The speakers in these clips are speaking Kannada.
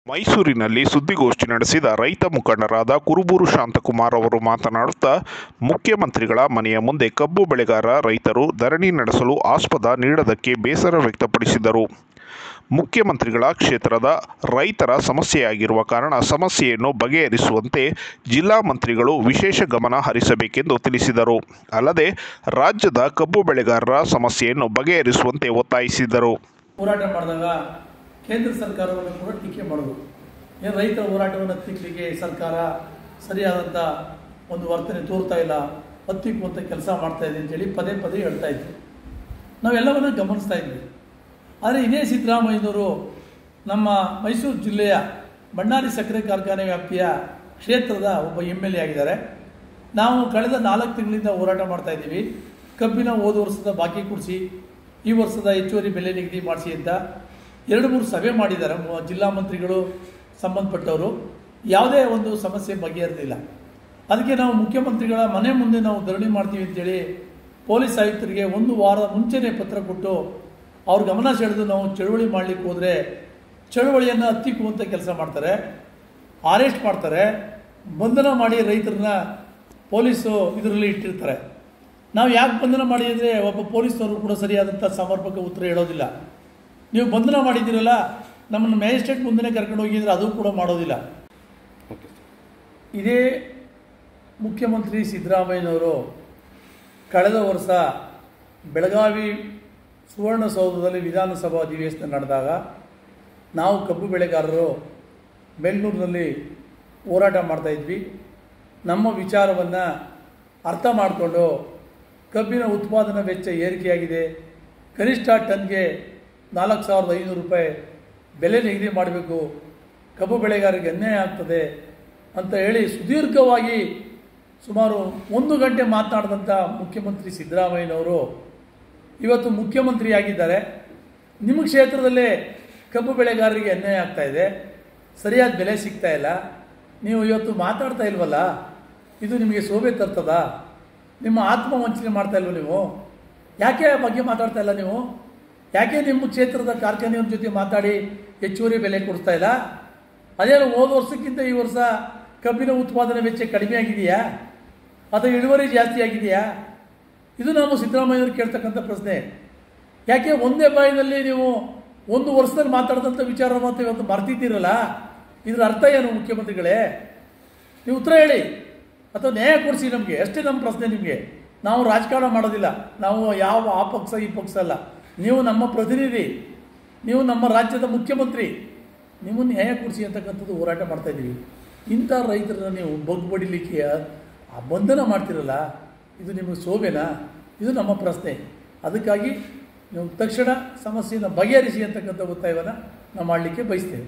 ಮೈಸೂರಿನಲ್ಲಿ ಸುದ್ದಿಗೋಷ್ಠಿ ನಡೆಸಿದ ರೈತ ಮುಖಂಡರಾದ ಕುರುಬೂರು ಶಾಂತಕುಮಾರ್ ಅವರು ಮಾತನಾಡುತ್ತಾ, ಮುಖ್ಯಮಂತ್ರಿಗಳ ಮನೆಯ ಮುಂದೆ ಕಬ್ಬು ಬೆಳೆಗಾರ ರೈತರು ಧರಣಿ ನಡೆಸಲು ಆಸ್ಪದ ನೀಡದಕ್ಕೆ ಬೇಸರ ವ್ಯಕ್ತಪಡಿಸಿದರು. ಮುಖ್ಯಮಂತ್ರಿಗಳ ಕ್ಷೇತ್ರದ ರೈತರ ಸಮಸ್ಯೆಯಾಗಿರುವ ಕಾರಣ ಸಮಸ್ಯೆಯನ್ನು ಬಗೆಹರಿಸುವಂತೆ ಜಿಲ್ಲಾ ಮಂತ್ರಿಗಳು ವಿಶೇಷ ಗಮನ ಹರಿಸಬೇಕೆಂದು ತಿಳಿಸಿದರು. ಅಲ್ಲದೆ ರಾಜ್ಯದ ಕಬ್ಬು ಬೆಳೆಗಾರರ ಸಮಸ್ಯೆಯನ್ನು ಬಗೆಹರಿಸುವಂತೆ ಒತ್ತಾಯಿಸಿದರು. ಹೋರಾಟ ಮಾಡಿದಾಗ ಕೇಂದ್ರ ಸರ್ಕಾರವನ್ನು ಕೂಡ ಟೀಕೆ ಮಾಡೋದು, ಏನು ರೈತರ ಹೋರಾಟವನ್ನು ಹತ್ತಿಕ್ಕಲಿಕ್ಕೆ ಸರ್ಕಾರ ಸರಿಯಾದಂಥ ಒಂದು ವರ್ತನೆ ತೋರ್ತಾ ಇಲ್ಲ, ಹತ್ತಿಕ್ಕುವಂಥ ಕೆಲಸ ಮಾಡ್ತಾ ಇದೆ ಅಂತೇಳಿ ಪದೇ ಪದೇ ಹೇಳ್ತಾ ಇದ್ವಿ. ನಾವೆಲ್ಲವನ್ನು ಗಮನಿಸ್ತಾ ಇದ್ವಿ. ಆದರೆ ಇದೇ ಸಿದ್ದರಾಮಯ್ಯನವರು ನಮ್ಮ ಮೈಸೂರು ಜಿಲ್ಲೆಯ ಬಳ್ಳಾರಿ ಸಕ್ಕರೆ ಕಾರ್ಖಾನೆ ವ್ಯಾಪ್ತಿಯ ಕ್ಷೇತ್ರದ ಒಬ್ಬ MLA ಆಗಿದ್ದಾರೆ. ನಾವು ಕಳೆದ 4 ತಿಂಗಳಿಂದ ಹೋರಾಟ ಮಾಡ್ತಾ ಇದ್ದೀವಿ. ಕಬ್ಬಿನ ಹೋದ ವರ್ಷದ ಬಾಕಿ ಕೊಡಿಸಿ, ಈ ವರ್ಷದ ಹೆಚ್ಚುವರಿ ಬೆಲೆ ನಿಗದಿ ಮಾಡಿಸಿ ಅಂತ 2-3 ಸಭೆ ಮಾಡಿದ್ದಾರೆ ಜಿಲ್ಲಾ ಮಂತ್ರಿಗಳು, ಸಂಬಂಧಪಟ್ಟವರು. ಯಾವುದೇ ಒಂದು ಸಮಸ್ಯೆ ಬಗೆಹರಿದಿಲ್ಲ. ಅದಕ್ಕೆ ನಾವು ಮುಖ್ಯಮಂತ್ರಿಗಳ ಮನೆ ಮುಂದೆ ನಾವು ಧರಣಿ ಮಾಡ್ತೀವಿ ಅಂತೇಳಿ ಪೊಲೀಸ್ ಆಯುಕ್ತರಿಗೆ 1 ವಾರದ ಮುಂಚೆನೇ ಪತ್ರ ಕೊಟ್ಟು ಅವ್ರ ಗಮನ ಸೆಳೆದು ನಾವು ಚಳುವಳಿ ಮಾಡಲಿಕ್ಕೆ ಹೋದರೆ ಚಳುವಳಿಯನ್ನು ಹತ್ತಿಕ್ಕುವಂಥ ಕೆಲಸ ಮಾಡ್ತಾರೆ, ಅರೆಸ್ಟ್ ಮಾಡ್ತಾರೆ, ಬಂಧನ ಮಾಡಿ ರೈತರನ್ನ ಪೊಲೀಸು ಇದರಲ್ಲಿ ಇಟ್ಟಿರ್ತಾರೆ. ನಾವು ಯಾಕೆ ಬಂಧನ ಮಾಡಿದರೆ ಒಬ್ಬ ಪೊಲೀಸ್ನವರು ಕೂಡ ಸರಿಯಾದಂಥ ಸಮರ್ಪಕ ಉತ್ತರ ಹೇಳೋದಿಲ್ಲ. ನೀವು ಬಂಧನ ಮಾಡಿದ್ದೀರಲ್ಲ, ನಮ್ಮನ್ನು ಮ್ಯಾಜಿಸ್ಟ್ರೇಟ್ ಮುಂದೆ ಕರ್ಕೊಂಡು ಹೋಗಿದ್ರೆ ಅದು ಕೂಡ ಮಾಡೋದಿಲ್ಲ. ಇದೇ ಮುಖ್ಯಮಂತ್ರಿ ಸಿದ್ದರಾಮಯ್ಯನವರು ಕಳೆದ ವರ್ಷ ಬೆಳಗಾವಿ ಸುವರ್ಣಸೌಧದಲ್ಲಿ ವಿಧಾನಸಭಾ ಅಧಿವೇಶನ ನಡೆದಾಗ ನಾವು ಕಬ್ಬು ಬೆಳೆಗಾರರು ಬೆಂಗಳೂರಿನಲ್ಲಿ ಹೋರಾಟ ಮಾಡ್ತಾಯಿದ್ವಿ. ನಮ್ಮ ವಿಚಾರವನ್ನು ಅರ್ಥ ಮಾಡಿಕೊಂಡು ಕಬ್ಬಿನ ಉತ್ಪಾದನಾ ವೆಚ್ಚ ಏರಿಕೆಯಾಗಿದೆ, ಕನಿಷ್ಠ ಟನ್ಗೆ 4,500 ರೂಪಾಯಿ ಬೆಲೆ ನಿಗದಿ ಮಾಡಬೇಕು, ಕಬ್ಬು ಬೆಳೆಗಾರರಿಗೆ ಅನ್ಯಾಯ ಆಗ್ತದೆ ಅಂತ ಹೇಳಿ ಸುದೀರ್ಘವಾಗಿ ಸುಮಾರು 1 ಗಂಟೆ ಮಾತನಾಡಿದಂಥ ಮುಖ್ಯಮಂತ್ರಿ ಸಿದ್ದರಾಮಯ್ಯನವರು ಇವತ್ತು ಮುಖ್ಯಮಂತ್ರಿ ಆಗಿದ್ದಾರೆ. ನಿಮ್ಮ ಕ್ಷೇತ್ರದಲ್ಲೇ ಕಬ್ಬು ಬೆಳೆಗಾರರಿಗೆ ಅನ್ಯಾಯ ಆಗ್ತಾ ಇದೆ, ಸರಿಯಾದ ಬೆಲೆ ಸಿಗ್ತಾ ಇಲ್ಲ, ನೀವು ಇವತ್ತು ಮಾತಾಡ್ತಾ ಇಲ್ವಲ್ಲ, ಇದು ನಿಮಗೆ ಶೋಭೆ ತರ್ತದ? ನಿಮ್ಮ ಆತ್ಮವಂಚನೆ ಮಾಡ್ತಾ ಇಲ್ವ ನೀವು? ಯಾಕೆ ಆ ಬಗ್ಗೆ ಮಾತಾಡ್ತಾ ಇಲ್ಲ ನೀವು? ಯಾಕೆ ನಿಮ್ಮ ಕ್ಷೇತ್ರದ ಕಾರ್ಖಾನೆಯವ್ರ ಜೊತೆ ಮಾತಾಡಿ ಹೆಚ್ಚುವರಿ ಬೆಲೆ ಕೊಡ್ತಾ ಇಲ್ಲ? ಅದೇನು ಹೋದ ವರ್ಷಕ್ಕಿಂತ ಈ ವರ್ಷ ಕಬ್ಬಿನ ಉತ್ಪಾದನೆ ವೆಚ್ಚ ಕಡಿಮೆ ಆಗಿದೆಯಾ ಅಥವಾ ಇಳುವರಿ ಜಾಸ್ತಿ ಆಗಿದೆಯಾ? ಇದು ನಾವು ಸಿದ್ದರಾಮಯ್ಯವ್ರು ಕೇಳ್ತಕ್ಕಂಥ ಪ್ರಶ್ನೆ. ಯಾಕೆ ಒಂದೇ ಬಾಯಿನಲ್ಲಿ ನೀವು 1 ವರ್ಷದಲ್ಲಿ ಮಾತಾಡಿದಂಥ ವಿಚಾರ ಮತ್ತು ಇವತ್ತು ಮರ್ತಿದ್ದೀರಲ್ಲ, ಇದರ ಅರ್ಥ ಏನು ಮುಖ್ಯಮಂತ್ರಿಗಳೇ? ನೀವು ಉತ್ತರ ಹೇಳಿ ಅಥವಾ ನ್ಯಾಯ ಕೊಡಿಸಿ ನಮಗೆ, ಅಷ್ಟೇ ನಮ್ಮ ಪ್ರಶ್ನೆ ನಿಮಗೆ. ನಾವು ರಾಜಕಾರಣ ಮಾಡೋದಿಲ್ಲ, ನಾವು ಯಾವ ಆ ಪಕ್ಷ ಈ ಪಕ್ಷ ಅಲ್ಲ. ನೀವು ನಮ್ಮ ಪ್ರತಿನಿಧಿ, ನೀವು ನಮ್ಮ ರಾಜ್ಯದ ಮುಖ್ಯಮಂತ್ರಿ, ನೀವು ನ್ಯಾಯ ಕೊಡಿಸಿ ಅಂತಕ್ಕಂಥದ್ದು ಹೋರಾಟ ಮಾಡ್ತಾಯಿದ್ದೀವಿ. ಇಂಥ ರೈತರನ್ನ ನೀವು ಬಗ್ಬಡಿಲಿಕ್ಕೆ ಬಂಧನ ಮಾಡ್ತಿರಲ್ಲ, ಇದು ನಿಮಗೆ ಶೋಭೆನಾ? ಇದು ನಮ್ಮ ಪ್ರಶ್ನೆ. ಅದಕ್ಕಾಗಿ ನೀವು ತಕ್ಷಣ ಸಮಸ್ಯೆಯನ್ನು ಬಗೆಹರಿಸಿ ಅಂತಕ್ಕಂಥ ಒತ್ತಾಯವನ್ನು ನಾವು ಮಾಡಲಿಕ್ಕೆ ಬಯಸ್ತೇವೆ.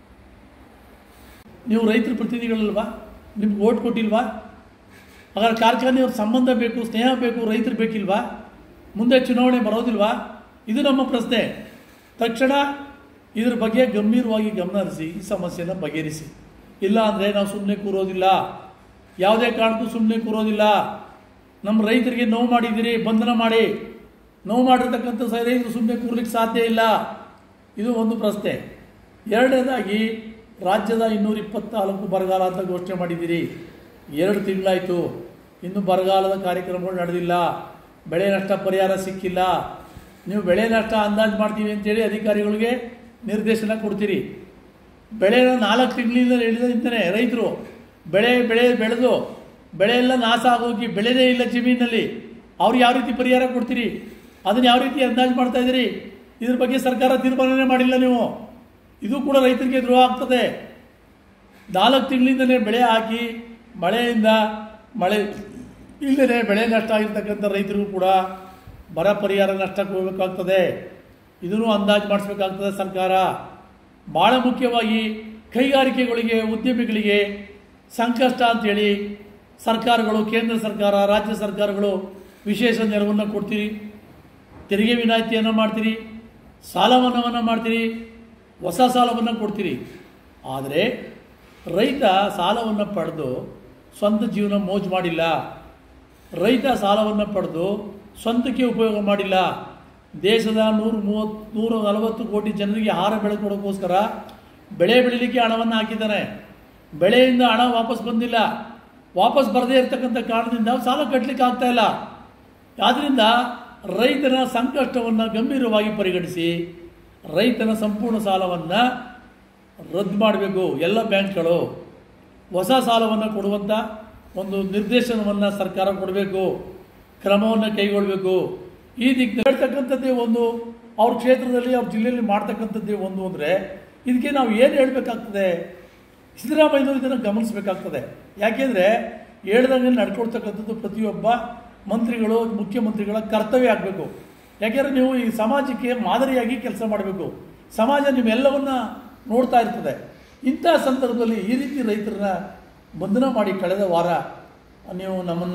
ನೀವು ರೈತರ ಪ್ರತಿನಿಧಿಗಳಲ್ವಾ? ನಿಮ್ಗೆ ಓಟ್ ಕೊಟ್ಟಿಲ್ವಾ? ಹಾಗಾದ್ರೆ ಕಾರ್ಖಾನೆಯವ್ರ ಸಂಬಂಧ ಬೇಕು, ಸ್ನೇಹ ಬೇಕು, ರೈತರು ಬೇಕಿಲ್ವಾ? ಮುಂದೆ ಚುನಾವಣೆ ಬರೋದಿಲ್ವಾ? ಇದು ನಮ್ಮ ಪ್ರಶ್ನೆ. ತಕ್ಷಣ ಇದ್ರ ಬಗ್ಗೆ ಗಂಭೀರವಾಗಿ ಗಮನ ಹರಿಸಿ ಈ ಸಮಸ್ಯೆಯನ್ನು ಬಗೆಹರಿಸಿ. ಇಲ್ಲ ಅಂದರೆ ನಾವು ಸುಮ್ಮನೆ ಕೂರೋದಿಲ್ಲ, ಯಾವುದೇ ಕಾರಣಕ್ಕೂ ಸುಮ್ಮನೆ ಕೂರೋದಿಲ್ಲ. ನಮ್ಮ ರೈತರಿಗೆ ನೋವು ಮಾಡಿದ್ದೀರಿ, ಬಂಧನ ಮಾಡಿ. ನೋವು ಮಾಡಿರ್ತಕ್ಕಂಥ ರೈತರು ಸುಮ್ಮನೆ ಕೂರ್ಲಿಕ್ಕೆ ಸಾಧ್ಯ ಇಲ್ಲ. ಇದು ಒಂದು ಪ್ರಶ್ನೆ. ಎರಡನೇದಾಗಿ, ರಾಜ್ಯದ 224 ಬರಗಾಲ ಅಂತ ಘೋಷಣೆ ಮಾಡಿದ್ದೀರಿ. 2 ತಿಂಗಳಾಯಿತು, ಇನ್ನೂ ಬರಗಾಲದ ಕಾರ್ಯಕ್ರಮಗಳು ನಡೆದಿಲ್ಲ, ಬೆಳೆ ನಷ್ಟ ಪರಿಹಾರ ಸಿಕ್ಕಿಲ್ಲ. ನೀವು ಬೆಳೆ ನಷ್ಟ ಅಂದಾಜು ಮಾಡ್ತೀವಿ ಅಂತೇಳಿ ಅಧಿಕಾರಿಗಳಿಗೆ ನಿರ್ದೇಶನ ಕೊಡ್ತೀರಿ. ಬೆಳೆನ 4 ತಿಂಗಳಿಂದ ಹೇಳಿದಂತಾನೆ ರೈತರು ಬೆಳೆ ಬೆಳೆದು ಬೆಳೆ ಎಲ್ಲ ನಾಶ ಆಗೋಗಿ ಬೆಳೆದೇ ಇಲ್ಲ ಜಮೀನಲ್ಲಿ. ಅವ್ರಿಗೆ ಯಾವ ರೀತಿ ಪರಿಹಾರ ಕೊಡ್ತೀರಿ? ಅದನ್ನು ಯಾವ ರೀತಿ ಅಂದಾಜು ಮಾಡ್ತಾ ಇದ್ದೀರಿ? ಇದ್ರ ಬಗ್ಗೆ ಸರ್ಕಾರ ತೀರ್ಮಾನನೇ ಮಾಡಿಲ್ಲ ನೀವು. ಇದು ಕೂಡ ರೈತರಿಗೆ ದ್ರೋಹ ಆಗ್ತದೆ. 4 ತಿಂಗಳಿಂದಲೇ ಬೆಳೆ ಹಾಕಿ ಮಳೆ ಇಲ್ಲದೇ ಬೆಳೆ ನಷ್ಟ ಆಗಿರ್ತಕ್ಕಂಥ ರೈತರಿಗೂ ಕೂಡ ಬರ ಪರಿಹಾರ ನಷ್ಟಕ್ಕೆ ಹೋಗಬೇಕಾಗ್ತದೆ. ಇದನ್ನು ಅಂದಾಜು ಮಾಡಿಸ್ಬೇಕಾಗ್ತದೆ ಸರ್ಕಾರ. ಭಾಳ ಮುಖ್ಯವಾಗಿ ಕೈಗಾರಿಕೆಗಳಿಗೆ, ಉದ್ಯಮಿಗಳಿಗೆ ಸಂಕಷ್ಟ ಅಂಥೇಳಿ ಸರ್ಕಾರಗಳು, ಕೇಂದ್ರ ಸರ್ಕಾರ, ರಾಜ್ಯ ಸರ್ಕಾರಗಳು ವಿಶೇಷ ನೆರವನ್ನು ಕೊಡ್ತೀರಿ, ತೆರಿಗೆ ವಿನಾಯಿತಿಯನ್ನು ಮಾಡ್ತೀರಿ, ಸಾಲ ಮನ್ನಾವನ್ನು ಮಾಡ್ತೀರಿ, ಹೊಸ ಸಾಲವನ್ನು ಕೊಡ್ತೀರಿ. ಆದರೆ ರೈತ ಸಾಲವನ್ನು ಪಡೆದು ಸ್ವಂತ ಜೀವನ ಮೋಜು ಮಾಡಿಲ್ಲ. ರೈತ ಸಾಲವನ್ನು ಪಡೆದು ಸ್ವಂತಕ್ಕೆ ಉಪಯೋಗ ಮಾಡಿಲ್ಲ. ದೇಶದ 140 ಕೋಟಿ ಜನರಿಗೆ ಆಹಾರ ಬೆಳೆಕೊಡೋಕ್ಕೋಸ್ಕರ ಬೆಳೆ ಬೆಳೀಲಿಕ್ಕೆ ಹಣವನ್ನು ಹಾಕಿದ್ದಾನೆ, ಬೆಳೆಯಿಂದ ಹಣ ವಾಪಸ್ ಬಂದಿಲ್ಲ, ವಾಪಸ್ ಬರದೇ ಇರತಕ್ಕಂಥ ಕಾರಣದಿಂದ ಸಾಲ ಕಟ್ಟಲಿಕ್ಕೆ ಆಗ್ತಾ ಇಲ್ಲ. ಆದ್ದರಿಂದ ರೈತನ ಸಂಕಷ್ಟವನ್ನು ಗಂಭೀರವಾಗಿ ಪರಿಗಣಿಸಿ ರೈತನ ಸಂಪೂರ್ಣ ಸಾಲವನ್ನು ರದ್ದು ಮಾಡಬೇಕು. ಎಲ್ಲ ಬ್ಯಾಂಕ್ಗಳು ಹೊಸ ಸಾಲವನ್ನು ಕೊಡುವಂಥ ಒಂದು ನಿರ್ದೇಶನವನ್ನು ಸರ್ಕಾರ ಕೊಡಬೇಕು, ಕ್ರಮವನ್ನು ಕೈಗೊಳ್ಳಬೇಕು. ಈ ದಿಕ್ಕಿನಲ್ಲಿ ಹೇಳ್ತಕ್ಕಂಥದ್ದೇ ಒಂದು, ಅವ್ರ ಕ್ಷೇತ್ರದಲ್ಲಿ ಅವ್ರ ಜಿಲ್ಲೆಯಲ್ಲಿ ಮಾಡ್ತಕ್ಕಂಥದ್ದೇ ಒಂದು ಅಂದರೆ ಇದಕ್ಕೆ ನಾವು ಏನು ಹೇಳಬೇಕಾಗ್ತದೆ? ಸಿದ್ದರಾಮಯ್ಯನವರು ಇದನ್ನು ಗಮನಿಸಬೇಕಾಗ್ತದೆ. ಯಾಕೆಂದರೆ ಹೇಳ್ದಂಗೆ ನಡ್ಕೊಳ್ತಕ್ಕಂಥದ್ದು ಪ್ರತಿಯೊಬ್ಬ ಮಂತ್ರಿಗಳು, ಮುಖ್ಯಮಂತ್ರಿಗಳ ಕರ್ತವ್ಯ ಆಗಬೇಕು. ಯಾಕೆಂದರೆ ನೀವು ಈ ಸಮಾಜಕ್ಕೆ ಮಾದರಿಯಾಗಿ ಕೆಲಸ ಮಾಡಬೇಕು. ಸಮಾಜ ನಿಮ್ಮೆಲ್ಲವನ್ನ ನೋಡ್ತಾ ಇರ್ತದೆ. ಇಂಥ ಸಂದರ್ಭದಲ್ಲಿ ಈ ರೀತಿ ರೈತರನ್ನ ಬಂಧನ ಮಾಡಿ ಕಳೆದ ವಾರ ನೀವು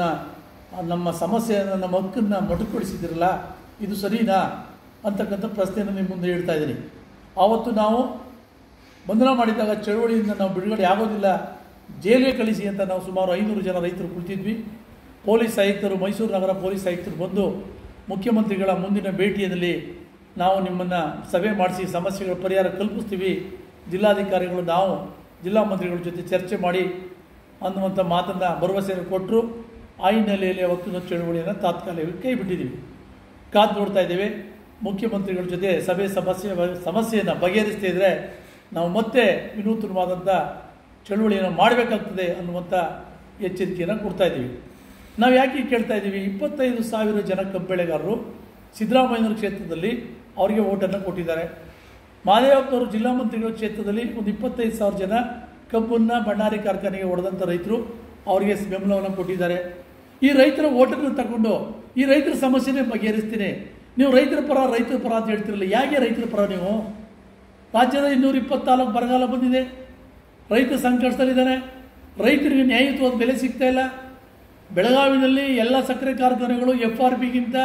ನಮ್ಮ ಸಮಸ್ಯೆಯನ್ನು, ನಮ್ಮ ಹಕ್ಕನ್ನು ಮೊಟಕುಗೊಳಿಸಿದಿರಲ್ಲ, ಇದು ಸರಿನಾ ಅಂತಕ್ಕಂಥ ಪ್ರಶ್ನೆಯನ್ನು ನಿಮ್ಮ ಮುಂದೆ ಇಡ್ತಾ ಇದ್ದೀನಿ. ಆವತ್ತು ನಾವು ಬಂಧನ ಮಾಡಿದಾಗ ಚಳವಳಿಯಿಂದ ನಾವು ಬಿಡುಗಡೆ ಆಗೋದಿಲ್ಲ, ಜೈಲಿಗೆ ಕಳಿಸಿ ಅಂತ ನಾವು ಸುಮಾರು 500 ಜನ ರೈತರು ಕುಳಿತಿದ್ವಿ. ಪೊಲೀಸ್ ಆಯುಕ್ತರು, ಮೈಸೂರು ನಗರ ಪೊಲೀಸ್ ಆಯುಕ್ತರು ಬಂದು ಮುಖ್ಯಮಂತ್ರಿಗಳ ಮುಂದಿನ ಭೇಟಿಯಲ್ಲಿ ನಾವು ನಿಮ್ಮನ್ನು ಸಭೆ ಮಾಡಿಸಿ ಸಮಸ್ಯೆಗಳ ಪರಿಹಾರ ಕಲ್ಪಿಸ್ತೀವಿ, ಜಿಲ್ಲಾಧಿಕಾರಿಗಳು ನಾವು ಜಿಲ್ಲಾ ಮಂತ್ರಿಗಳ ಜೊತೆ ಚರ್ಚೆ ಮಾಡಿ ಅನ್ನುವಂಥ ಮಾತನ್ನು ಭರವಸೆಯನ್ನು ಕೊಟ್ಟರು. ಆ ಹಿನ್ನೆಲೆಯಲ್ಲಿ ಅವತ್ತು ಚಳವಳಿಯನ್ನು ತಾತ್ಕಾಲಿಕವಾಗಿ ಕೈ ಬಿಟ್ಟಿದ್ದೀವಿ. ಕಾದು ನೋಡ್ತಾ ಇದ್ದೇವೆ. ಮುಖ್ಯಮಂತ್ರಿಗಳ ಜೊತೆ ಸಮಸ್ಯೆಯನ್ನು ಬಗೆಹರಿಸ್ತಾ ಇದ್ದರೆ ನಾವು ಮತ್ತೆ ವಿನೂತನವಾದಂಥ ಚಳವಳಿಯನ್ನು ಮಾಡಬೇಕಾಗ್ತದೆ ಅನ್ನುವಂಥ ಎಚ್ಚರಿಕೆಯನ್ನು ಕೊಡ್ತಾ ಇದ್ದೀವಿ. ನಾವು ಯಾಕೆ ಕೇಳ್ತಾ ಇದ್ದೀವಿ? 25,000 ಜನ ಕಬ್ಬು ಬೆಳೆಗಾರರು ಸಿದ್ದರಾಮಯ್ಯನವರ ಕ್ಷೇತ್ರದಲ್ಲಿ ಅವರಿಗೆ ಓಟನ್ನು ಕೊಟ್ಟಿದ್ದಾರೆ. ಮಹದೇವಪ್ಪನವರು ಜಿಲ್ಲಾ ಮಂತ್ರಿಗಳ ಕ್ಷೇತ್ರದಲ್ಲಿ ಒಂದು 25,000 ಜನ ಕಬ್ಬನ್ನು ಬಳ್ಳಾರಿ ಕಾರ್ಖಾನೆಗೆ ಹೊಡೆದಂಥ ರೈತರು ಅವರಿಗೆ ಬೆಂಬಲವನ್ನು ಕೊಟ್ಟಿದ್ದಾರೆ. ಈ ರೈತರ ಓಟನ್ನು ತಗೊಂಡು ಈ ರೈತರ ಸಮಸ್ಯೆನೇ ಬಗೆಹರಿಸ್ತೀನಿ. ನೀವು ರೈತರ ಪರ ಅಂತ ಹೇಳ್ತಿರಲ್ಲ, ಯಾಕೆ ರೈತರ ಪರ ನೀವು? ರಾಜ್ಯದ 224 ಬರಗಾಲ ಬಂದಿದೆ, ರೈತ ಸಂಕಷ್ಟದಲ್ಲಿದ್ದಾನೆ, ರೈತರಿಗೆ ನ್ಯಾಯಯುತವಾದ ಬೆಲೆ ಸಿಗ್ತಾ ಇಲ್ಲ. ಬೆಳಗಾವಿನಲ್ಲಿ ಎಲ್ಲ ಸಕ್ಕರೆ ಕಾರ್ಖಾನೆಗಳು FRPಗಿಂತ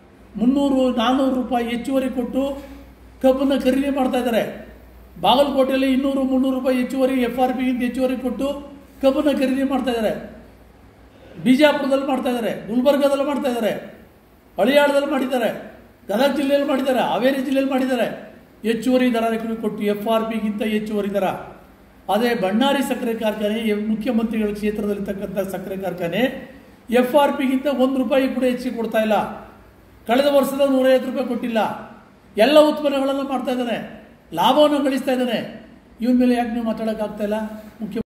300-400 ರೂಪಾಯಿ ಹೆಚ್ಚುವರಿ ಕೊಟ್ಟು ಕಬ್ಬನ್ನು ಖರೀದಿ ಮಾಡ್ತಾ ಇದ್ದಾರೆ. ಬಾಗಲಕೋಟೆಯಲ್ಲಿ 200-300 ರೂಪಾಯಿ ಹೆಚ್ಚುವರಿ FRPಗಿಂತ ಹೆಚ್ಚುವರಿ ಕೊಟ್ಟು ಕಬ್ಬನ್ನು ಖರೀದಿ ಮಾಡ್ತಾ ಇದ್ದಾರೆ. ಬಿಜಾಪುರದಲ್ಲಿ ಮಾಡ್ತಾ ಇದ್ದಾರೆ, ಗುಲ್ಬರ್ಗಾದಲ್ಲಿ ಮಾಡ್ತಾ ಇದ್ದಾರೆ, ಹಳಿಯಾಳದಲ್ಲಿ ಮಾಡಿದ್ದಾರೆ, ಗದಗ ಜಿಲ್ಲೆಯಲ್ಲಿ ಮಾಡಿದ್ದಾರೆ, ಹಾವೇರಿ ಜಿಲ್ಲೆಯಲ್ಲಿ ಮಾಡಿದ್ದಾರೆ. ಹೆಚ್ಚುವರಿ ದರ ಕೊಟ್ಟು FRPಗಿಂತ ಹೆಚ್ಚುವರಿ ದರ. ಅದೇ ಬಳ್ಳಾರಿ ಸಕ್ಕರೆ ಕಾರ್ಖಾನೆ, ಮುಖ್ಯಮಂತ್ರಿಗಳ ಕ್ಷೇತ್ರದಲ್ಲಿರ್ತಕ್ಕಂಥ ಸಕ್ಕರೆ ಕಾರ್ಖಾನೆ FRPಗಿಂತ 1 ರೂಪಾಯಿ ಕೂಡ ಹೆಚ್ಚಿಗೆ ಕೊಡ್ತಾ ಇಲ್ಲ. ಕಳೆದ ವರ್ಷದ 150 ರೂಪಾಯಿ ಕೊಟ್ಟಿಲ್ಲ. ಎಲ್ಲ ಉತ್ಪನ್ನಗಳನ್ನು ಮಾಡ್ತಾ ಇದ್ದಾನೆ, ಲಾಭವನ್ನು ಗಳಿಸ್ತಾ ಇದ್ದಾನೆ. ಇವನ ಮೇಲೆ ಯಾಕೆ ನೀವು ಮಾತಾಡೋಕ್ಕಾಗ್ತಾ ಇಲ್ಲ? ಮುಖ್ಯ